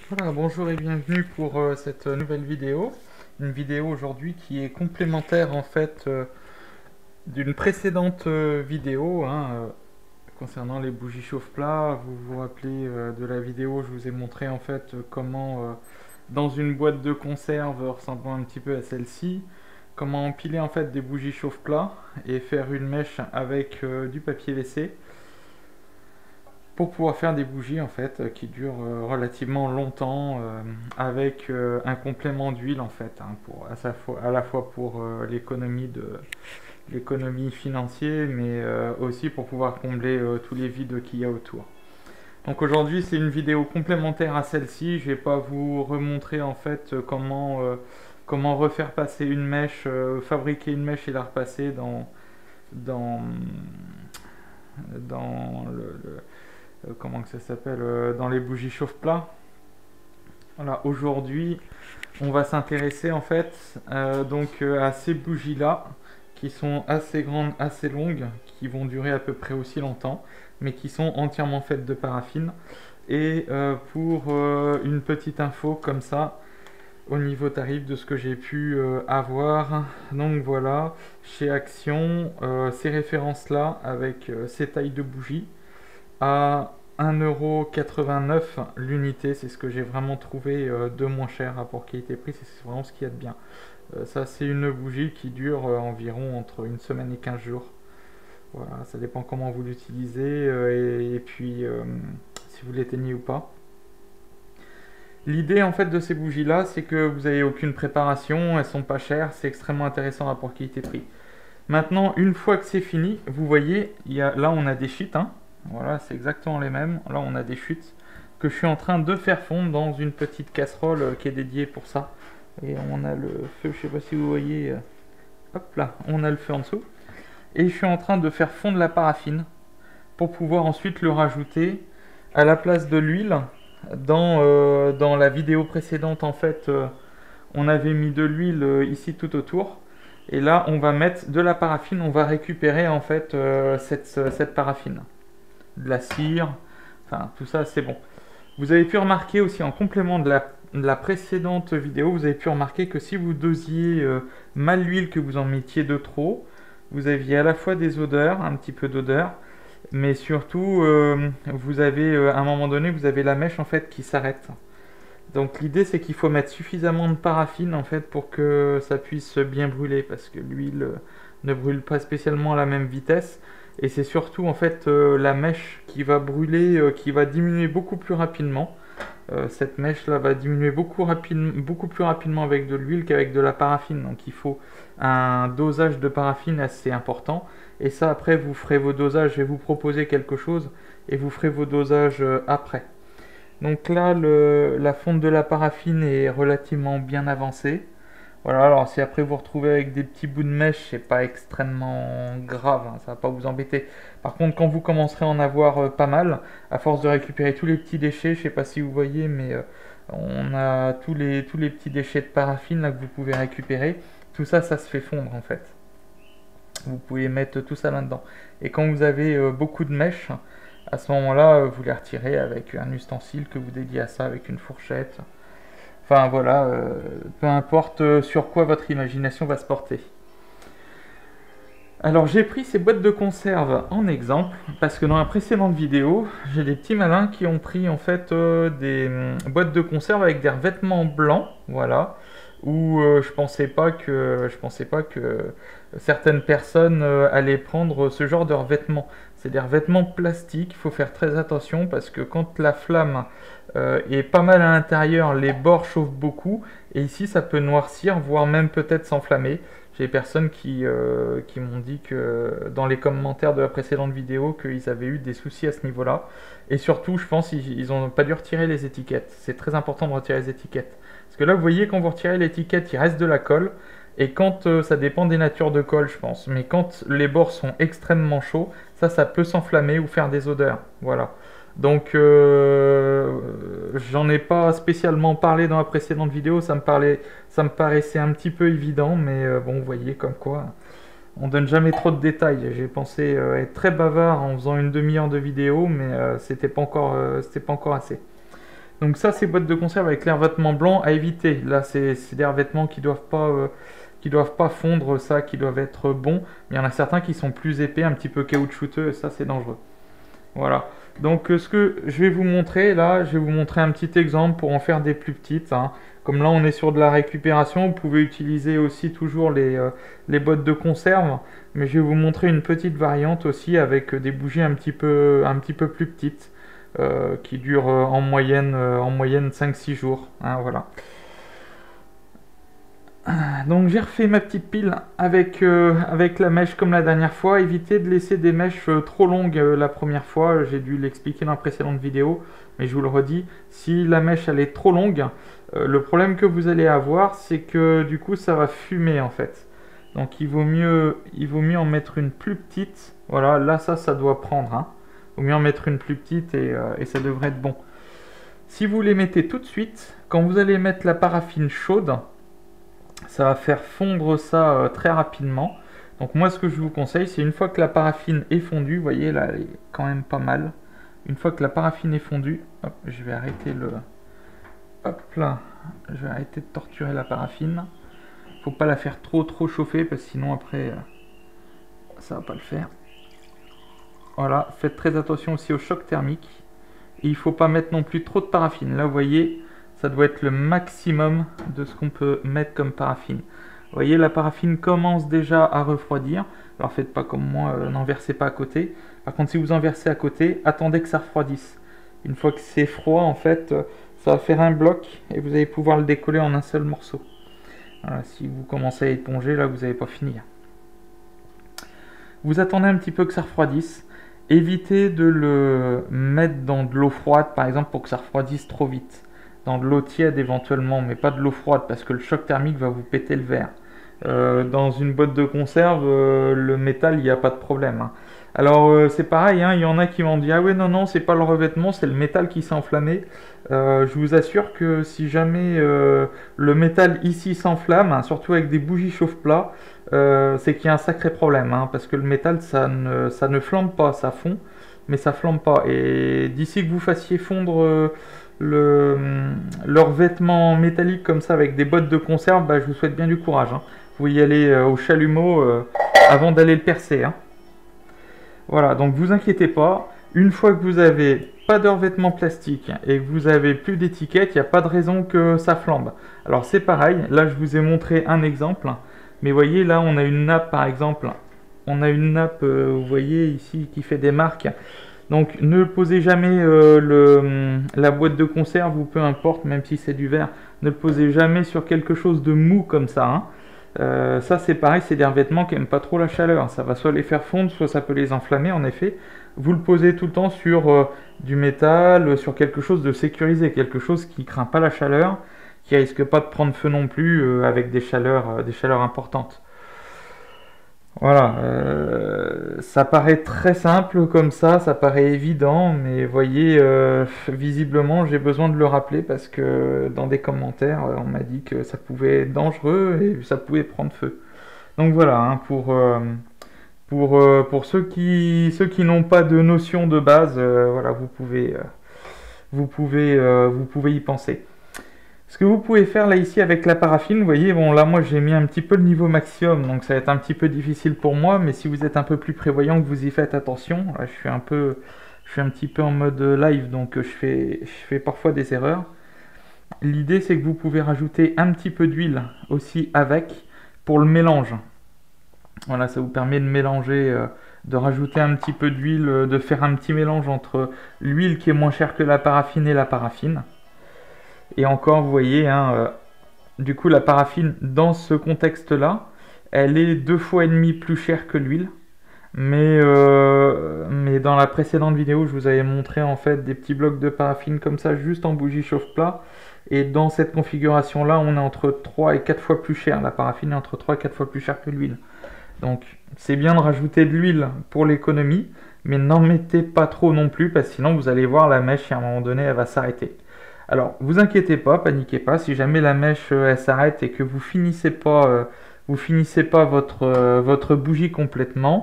Voilà, bonjour et bienvenue pour cette nouvelle vidéo. Une vidéo aujourd'hui qui est complémentaire en fait d'une précédente vidéo concernant les bougies chauffe-plat. Vous vous rappelez de la vidéo, je vous ai montré en fait comment dans une boîte de conserve ressemblant un petit peu à celle-ci, comment empiler en fait des bougies chauffe-plat et faire une mèche avec du papier WC pour pouvoir faire des bougies en fait qui durent relativement longtemps avec un complément d'huile en fait pour à la fois pour l'économie financière mais aussi pour pouvoir combler tous les vides qu'il y a autour. Donc aujourd'hui c'est une vidéo complémentaire à celle-ci. Je vais pas vous remontrer en fait comment refaire passer une mèche, fabriquer une mèche et la repasser dans dans comment que ça s'appelle, dans les bougies chauffe-plat. Voilà, aujourd'hui, on va s'intéresser en fait à ces bougies-là qui sont assez grandes, assez longues, qui vont durer à peu près aussi longtemps, mais qui sont entièrement faites de paraffine. Et pour une petite info comme ça, au niveau tarif de ce que j'ai pu avoir, donc voilà, chez Action, ces références-là avec ces tailles de bougies, à 1,89 € l'unité. C'est ce que j'ai vraiment trouvé de moins cher rapport qualité-prix, c'est vraiment ce qu'il y a de bien. Ça c'est une bougie qui dure environ entre une semaine et 15 jours. Voilà, ça dépend comment vous l'utilisez et puis si vous l'éteignez ou pas. L'idée en fait de ces bougies là, c'est que vous n'avez aucune préparation, elles sont pas chères, c'est extrêmement intéressant rapport qualité-prix. Maintenant, une fois que c'est fini, vous voyez, là on a des chutes, hein. Voilà, c'est exactement les mêmes. Là, on a des chutes que je suis en train de faire fondre dans une petite casserole qui est dédiée pour ça. Et on a le feu, je sais pas si vous voyez. Hop là, on a le feu en dessous. Et je suis en train de faire fondre la paraffine pour pouvoir ensuite le rajouter à la place de l'huile. Dans la vidéo précédente, en fait, on avait mis de l'huile ici tout autour. Et là, on va mettre de la paraffine. On va récupérer en fait cette paraffine. De la cire, enfin tout ça c'est bon. Vous avez pu remarquer aussi en complément de la précédente vidéo, vous avez pu remarquer que si vous dosiez mal l'huile, que vous en mettiez de trop, vous aviez à la fois des odeurs, un petit peu d'odeur, mais surtout vous avez à un moment donné, vous avez la mèche en fait qui s'arrête. Donc l'idée c'est qu'il faut mettre suffisamment de paraffine en fait pour que ça puisse bien brûler, parce que l'huile ne brûle pas spécialement à la même vitesse. Et c'est surtout en fait la mèche qui va brûler, qui va diminuer beaucoup plus rapidement. Cette mèche là va diminuer beaucoup plus rapidement avec de l'huile qu'avec de la paraffine. Donc il faut un dosage de paraffine assez important. Et ça après vous ferez vos dosages, je vais vous proposer quelque chose et vous ferez vos dosages après. Donc là la fonte de la paraffine est relativement bien avancée. Voilà, alors si après vous retrouvez avec des petits bouts de mèche, c'est pas extrêmement grave, hein, ça va pas vous embêter. Par contre, quand vous commencerez à en avoir pas mal, à force de récupérer tous les petits déchets, je sais pas si vous voyez, mais on a tous les petits déchets de paraffine là que vous pouvez récupérer. Tout ça, ça se fait fondre en fait. Vous pouvez mettre tout ça là-dedans. Et quand vous avez beaucoup de mèches, à ce moment-là, vous les retirez avec un ustensile que vous dédiez à ça, avec une fourchette. Enfin voilà, peu importe sur quoi votre imagination va se porter. Alors j'ai pris ces boîtes de conserve en exemple, parce que dans la précédente vidéo, j'ai des petits malins qui ont pris en fait des boîtes de conserve avec des revêtements blancs, voilà, où je pensais pas que certaines personnes allaient prendre ce genre de revêtements. C'est des revêtements plastiques, il faut faire très attention parce que quand la flamme est pas mal à l'intérieur, les bords chauffent beaucoup et ici ça peut noircir, voire même peut-être s'enflammer. J'ai des personnes qui m'ont dit que dans les commentaires de la précédente vidéo qu'ils avaient eu des soucis à ce niveau-là. Et surtout, je pense qu'ils n'ont pas dû retirer les étiquettes. C'est très important de retirer les étiquettes. Parce que là, vous voyez, quand vous retirez l'étiquette, il reste de la colle. Et quand ça dépend des natures de colle, je pense. Mais quand les bords sont extrêmement chauds, ça peut s'enflammer ou faire des odeurs. Voilà. Donc, j'en ai pas spécialement parlé dans la précédente vidéo. Ça me paraissait un petit peu évident, mais bon, vous voyez, comme quoi, on donne jamais trop de détails. J'ai pensé être très bavard en faisant une demi-heure de vidéo, mais c'était pas encore assez. Donc ça, c'est boîtes de conserve avec les revêtements blancs à éviter. Là, c'est des revêtements qui doivent pas fondre, ça, qui doivent être bons. Il y en a certains qui sont plus épais, un petit peu caoutchouteux, et ça, c'est dangereux. Voilà. Donc ce que je vais vous montrer, là, je vais vous montrer un petit exemple pour en faire des plus petites, hein. Comme là, on est sur de la récupération, vous pouvez utiliser aussi toujours les boîtes de conserve. Mais je vais vous montrer une petite variante aussi avec des bougies un petit peu plus petites. Qui durent en moyenne 5-6 jours, hein, voilà. Donc j'ai refait ma petite pile avec la mèche comme la dernière fois. Évitez de laisser des mèches trop longues la première fois. J'ai dû l'expliquer dans la précédente vidéo, mais je vous le redis. Si la mèche elle est trop longue, le problème que vous allez avoir, c'est que du coup ça va fumer en fait. Donc il vaut mieux en mettre une plus petite. Voilà, là ça doit prendre, hein. Il vaut mieux en mettre une plus petite et ça devrait être bon. Si vous les mettez tout de suite, quand vous allez mettre la paraffine chaude, ça va faire fondre ça très rapidement. Donc moi, ce que je vous conseille, c'est une fois que la paraffine est fondue, vous voyez là, elle est quand même pas mal. Une fois que la paraffine est fondue, hop, je vais arrêter le... Hop là, je vais arrêter de torturer la paraffine. Faut pas la faire trop chauffer parce que sinon après, ça va pas le faire. Voilà, faites très attention aussi au choc thermique. Et il ne faut pas mettre non plus trop de paraffine. Là, vous voyez, ça doit être le maximum de ce qu'on peut mettre comme paraffine. Vous voyez, la paraffine commence déjà à refroidir. Alors, faites pas comme moi, n'en versez pas à côté. Par contre, si vous en versez à côté, attendez que ça refroidisse. Une fois que c'est froid, en fait, ça va faire un bloc et vous allez pouvoir le décoller en un seul morceau. Voilà, si vous commencez à éponger, là, vous n'allez pas finir. Vous attendez un petit peu que ça refroidisse. Évitez de le mettre dans de l'eau froide, par exemple, pour que ça refroidisse trop vite. Dans de l'eau tiède éventuellement, mais pas de l'eau froide, parce que le choc thermique va vous péter le verre. Dans une boîte de conserve, le métal, il n'y a pas de problème, hein. Alors, c'est pareil, hein, il y en a qui m'ont dit « Ah ouais, non, c'est pas le revêtement, c'est le métal qui s'est enflammé. » Je vous assure que si jamais le métal ici s'enflamme, hein, surtout avec des bougies chauffe-plat, c'est qu'il y a un sacré problème, hein, parce que le métal, ça ne flambe pas, ça fond, mais ça flambe pas. Et d'ici que vous fassiez fondre leur vêtement métallique comme ça avec des bottes de conserve, bah, je vous souhaite bien du courage, hein. Vous y allez au chalumeau avant d'aller le percer, hein. Voilà, donc vous inquiétez pas, une fois que vous avez pas de revêtement plastique et que vous avez plus d'étiquette, il n'y a pas de raison que ça flambe. Alors c'est pareil, là je vous ai montré un exemple, mais voyez là on a une nappe par exemple, on a une nappe, vous voyez ici, qui fait des marques. Donc ne posez jamais la boîte de conserve ou peu importe, même si c'est du verre, ne le posez jamais sur quelque chose de mou comme ça, hein. Ça c'est pareil, c'est des revêtements qui n'aiment pas trop la chaleur. Ça va soit les faire fondre, soit ça peut les enflammer en effet. Vous le posez tout le temps sur du métal, sur quelque chose de sécurisé, quelque chose qui ne craint pas la chaleur, qui risque pas de prendre feu non plus avec des chaleurs importantes. Voilà, ça paraît très simple comme ça paraît évident, mais voyez, visiblement j'ai besoin de le rappeler parce que dans des commentaires, on m'a dit que ça pouvait être dangereux et ça pouvait prendre feu. Donc voilà, hein, pour ceux qui n'ont pas de notion de base, voilà, vous pouvez y penser. Ce que vous pouvez faire là ici avec la paraffine, vous voyez, bon là moi j'ai mis un petit peu le niveau maximum, donc ça va être un petit peu difficile pour moi, mais si vous êtes un peu plus prévoyant, que vous y faites attention, là, je suis un petit peu en mode live, donc je fais parfois des erreurs. L'idée c'est que vous pouvez rajouter un petit peu d'huile aussi avec pour le mélange. Voilà, ça vous permet de mélanger, de rajouter un petit peu d'huile, de faire un petit mélange entre l'huile qui est moins chère que la paraffine et la paraffine. Et encore, vous voyez, hein, du coup, la paraffine, dans ce contexte-là, elle est 2,5 fois plus chère que l'huile. Mais dans la précédente vidéo, je vous avais montré en fait des petits blocs de paraffine comme ça, juste en bougie chauffe-plat. Et dans cette configuration-là, on est entre 3 et 4 fois plus cher. La paraffine est entre 3 et 4 fois plus chère que l'huile. Donc, c'est bien de rajouter de l'huile pour l'économie, mais n'en mettez pas trop non plus, parce que sinon, vous allez voir, la mèche, à un moment donné, elle va s'arrêter. Alors, vous inquiétez pas, paniquez pas, si jamais la mèche elle s'arrête et que vous finissez pas votre bougie complètement,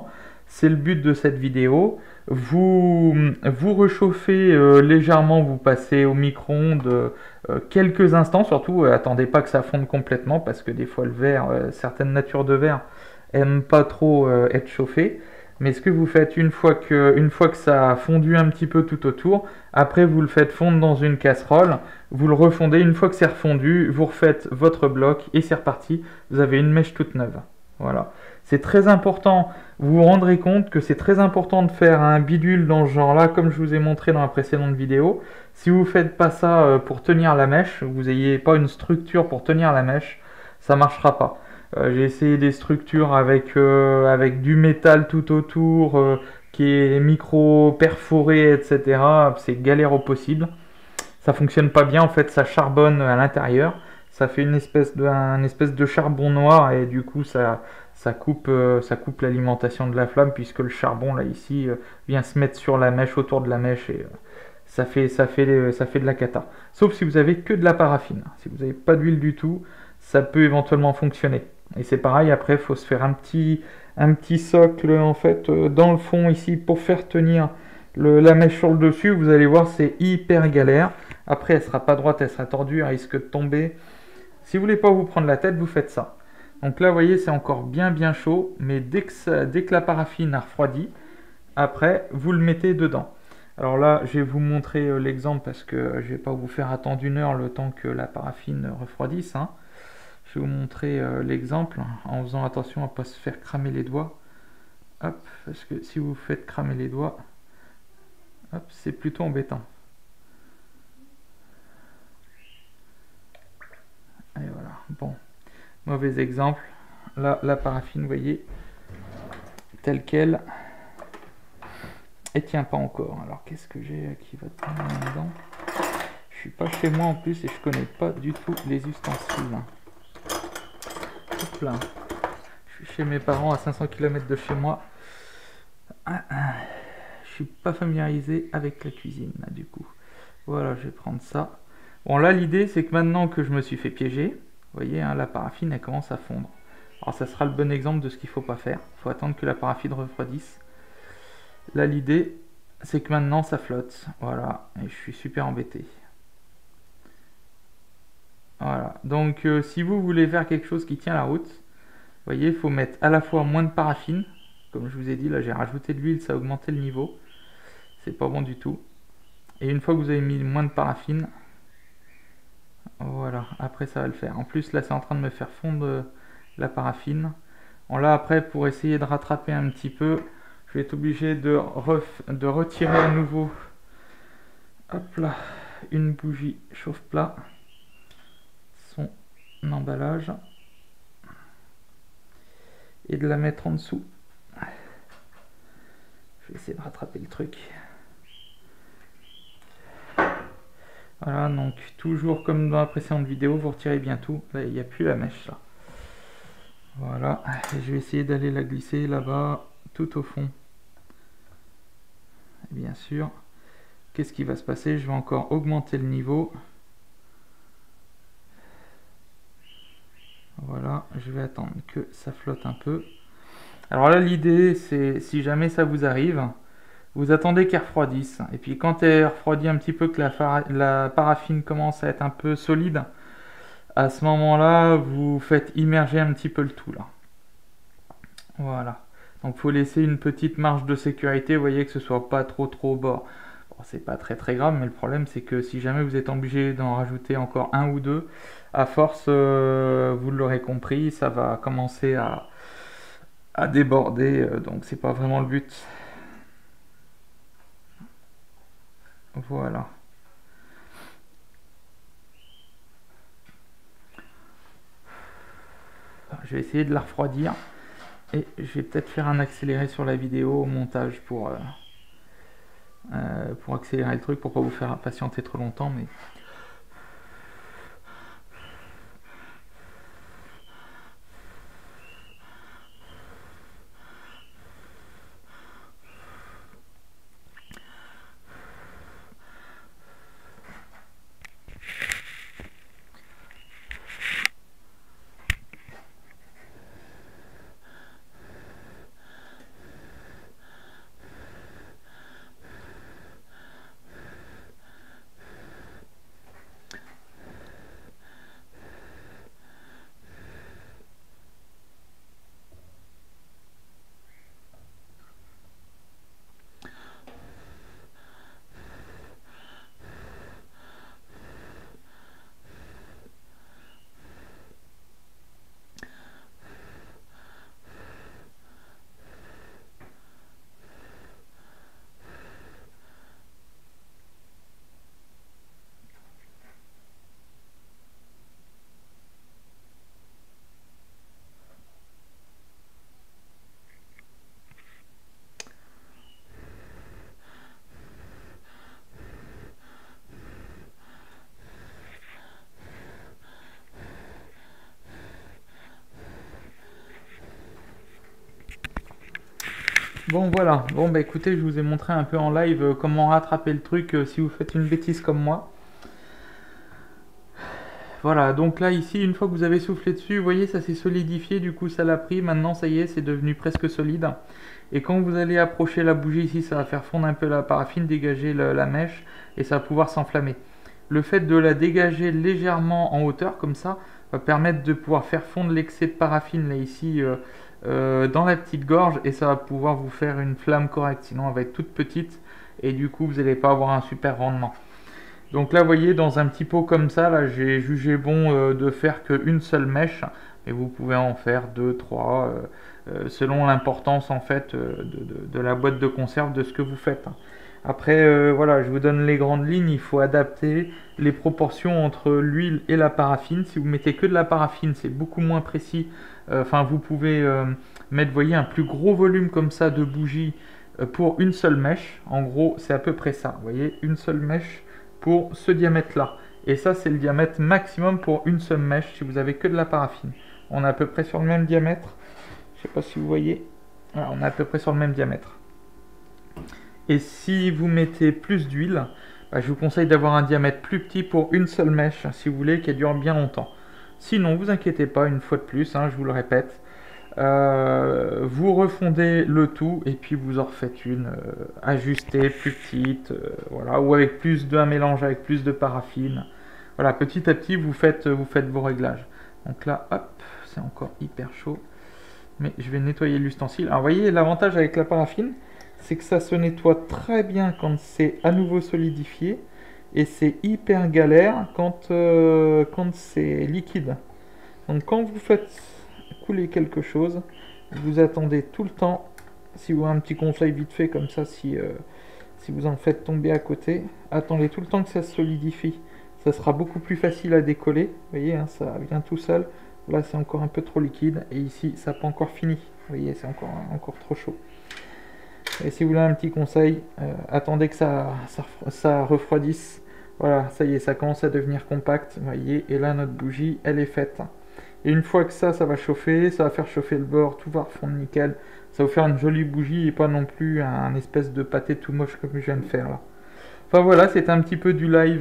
c'est le but de cette vidéo. Vous réchauffez légèrement, vous passez au micro-ondes quelques instants, surtout attendez pas que ça fonde complètement parce que des fois le verre, certaines natures de verre aiment pas trop être chauffées. Mais ce que vous faites une fois que ça a fondu un petit peu tout autour, après vous le faites fondre dans une casserole, vous le refondez, une fois que c'est refondu, vous refaites votre bloc et c'est reparti, vous avez une mèche toute neuve. Voilà. C'est très important, vous vous rendrez compte que c'est très important de faire un bidule dans ce genre-là, comme je vous ai montré dans la précédente vidéo. Si vous ne faites pas ça pour tenir la mèche, vous n'ayez pas une structure pour tenir la mèche, ça ne marchera pas. J'ai essayé des structures avec du métal tout autour, qui est micro perforé, etc. C'est galère au possible. Ça fonctionne pas bien, en fait, ça charbonne à l'intérieur. Ça fait une espèce de charbon noir et du coup ça coupe l'alimentation de la flamme puisque le charbon là ici vient se mettre sur la mèche, autour de la mèche et ça fait de la cata. Sauf si vous avez que de la paraffine. Si vous n'avez pas d'huile du tout, ça peut éventuellement fonctionner. Et c'est pareil, après il faut se faire un petit socle en fait dans le fond ici pour faire tenir la mèche sur le dessus. Vous allez voir, c'est hyper galère. Après elle sera pas droite, elle sera tordue, elle risque de tomber. Si vous voulez pas vous prendre la tête, vous faites ça. Donc là, vous voyez, c'est encore bien chaud, mais dès que la paraffine a refroidi, après, vous le mettez dedans. Alors là, je vais vous montrer l'exemple parce que je vais pas vous faire attendre 1 heure le temps que la paraffine refroidisse. Hein. Je vais vous montrer l'exemple en faisant attention à ne pas se faire cramer les doigts. Hop, parce que si vous faites cramer les doigts, hop, c'est plutôt embêtant. Et voilà, bon, mauvais exemple. Là, la paraffine, vous voyez, telle qu'elle, elle tient pas encore. Alors, qu'est-ce que j'ai qui va tenir là-dedans? Je suis pas chez moi en plus et je connais pas du tout les ustensiles. Hop là. Je suis chez mes parents à 500 km de chez moi. Je suis pas familiarisé avec la cuisine, là, du coup. Voilà, je vais prendre ça. Bon, là, l'idée, c'est que maintenant que je me suis fait piéger, vous voyez, hein, la paraffine, elle commence à fondre. Alors, ça sera le bon exemple de ce qu'il ne faut pas faire. Il faut attendre que la paraffine refroidisse. Là, l'idée, c'est que maintenant, ça flotte. Voilà, et je suis super embêté. Voilà, donc si vous voulez faire quelque chose qui tient la route, vous voyez, il faut mettre à la fois moins de paraffine. Comme je vous ai dit, là, j'ai rajouté de l'huile, ça a augmenté le niveau. C'est pas bon du tout. Et une fois que vous avez mis moins de paraffine, voilà, après ça va le faire. En plus là c'est en train de me faire fondre la paraffine. Bon là après pour essayer de rattraper un petit peu, je vais être obligé de retirer à nouveau, hop là, une bougie chauffe-plat, son emballage, et de la mettre en dessous. Je vais essayer de rattraper le truc. Voilà, donc toujours comme dans la précédente vidéo, vous retirez bien tout. Là, il n'y a plus la mèche là. Voilà, et je vais essayer d'aller la glisser là-bas, tout au fond. Et bien sûr, qu'est-ce qui va se passer? Je vais encore augmenter le niveau. Voilà, je vais attendre que ça flotte un peu. Alors là, l'idée, c'est si jamais ça vous arrive, vous attendez qu'elle refroidisse. Et puis quand elle refroidit un petit peu, que la paraffine commence à être un peu solide, à ce moment-là, vous faites immerger un petit peu le tout là. Voilà. Donc il faut laisser une petite marge de sécurité, vous voyez, que ce soit pas trop au bord. Bon, c'est pas très grave, mais le problème c'est que si jamais vous êtes obligé d'en rajouter encore un ou deux, à force, vous l'aurez compris, ça va commencer à déborder, donc c'est pas vraiment le but. Voilà. Je vais essayer de la refroidir et je vais peut-être faire un accéléré sur la vidéo au montage pour accélérer le truc, pour pas vous faire patienter trop longtemps, mais Bon voilà, bon bah écoutez, je vous ai montré un peu en live comment rattraper le truc si vous faites une bêtise comme moi. Voilà, donc là ici, une fois que vous avez soufflé dessus, vous voyez, ça s'est solidifié, du coup ça l'a pris, maintenant ça y est, c'est devenu presque solide. Et quand vous allez approcher la bougie ici, ça va faire fondre un peu la paraffine, dégager la mèche, et ça va pouvoir s'enflammer. Le fait de la dégager légèrement en hauteur, comme ça, va permettre de pouvoir faire fondre l'excès de paraffine, là ici, dans la petite gorge, et ça va pouvoir vous faire une flamme correcte, sinon elle va être toute petite, et du coup vous n'allez pas avoir un super rendement. Donc là, vous voyez, dans un petit pot comme ça, là, j'ai jugé bon de faire qu'une seule mèche, et vous pouvez en faire 2, 3, selon l'importance en fait de la boîte de conserve, de ce que vous faites. Après, voilà, je vous donne les grandes lignes, il faut adapter les proportions entre l'huile et la paraffine. Si vous mettez que de la paraffine, c'est beaucoup moins précis. Enfin, vous pouvez mettre, vous voyez, un plus gros volume comme ça de bougie pour une seule mèche. En gros, c'est à peu près ça. Vous voyez, une seule mèche pour ce diamètre-là. Et ça, c'est le diamètre maximum pour une seule mèche si vous avez que de la paraffine. On est à peu près sur le même diamètre. Je ne sais pas si vous voyez. Voilà, on est à peu près sur le même diamètre. Et si vous mettez plus d'huile, bah, je vous conseille d'avoir un diamètre plus petit pour une seule mèche, si vous voulez, qu'elle dure bien longtemps. Sinon, vous inquiétez pas, une fois de plus, hein, je vous le répète, vous refondez le tout et puis vous en refaites une ajustée, plus petite, voilà, ou avec un mélange avec plus de paraffine. Voilà, petit à petit, vous faites vos réglages. Donc là, hop, c'est encore hyper chaud. Mais je vais nettoyer l'ustensile. Alors, vous voyez, l'avantage avec la paraffine, c'est que ça se nettoie très bien quand c'est à nouveau solidifié. Et c'est hyper galère quand c'est liquide. Donc quand vous faites couler quelque chose, vous attendez tout le temps. Si vous avez un petit conseil vite fait comme ça, si vous en faites tomber à côté, attendez tout le temps que ça se solidifie. Ça sera beaucoup plus facile à décoller. Vous voyez, hein, ça vient tout seul. Là, c'est encore un peu trop liquide. Et ici, ça n'a pas encore fini. Vous voyez, c'est encore trop chaud. Et si vous voulez un petit conseil, attendez que ça refroidisse. Voilà, ça y est, ça commence à devenir compact. Vous voyez, et là, notre bougie, elle est faite. Et une fois que ça va chauffer, ça va faire chauffer le bord, tout va refondre nickel. Ça va vous faire une jolie bougie et pas non plus un espèce de pâté tout moche comme je viens de faire là. Enfin voilà, c'est un petit peu du live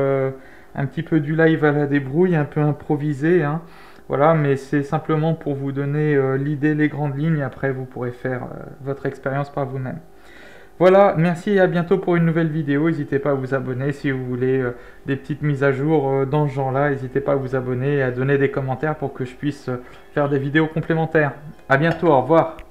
à la débrouille, un peu improvisé, hein. Voilà, mais c'est simplement pour vous donner l'idée, les grandes lignes. Après, vous pourrez faire votre expérience par vous-même. Voilà, merci et à bientôt pour une nouvelle vidéo. N'hésitez pas à vous abonner si vous voulez des petites mises à jour dans ce genre-là. N'hésitez pas à vous abonner et à donner des commentaires pour que je puisse faire des vidéos complémentaires. À bientôt, au revoir.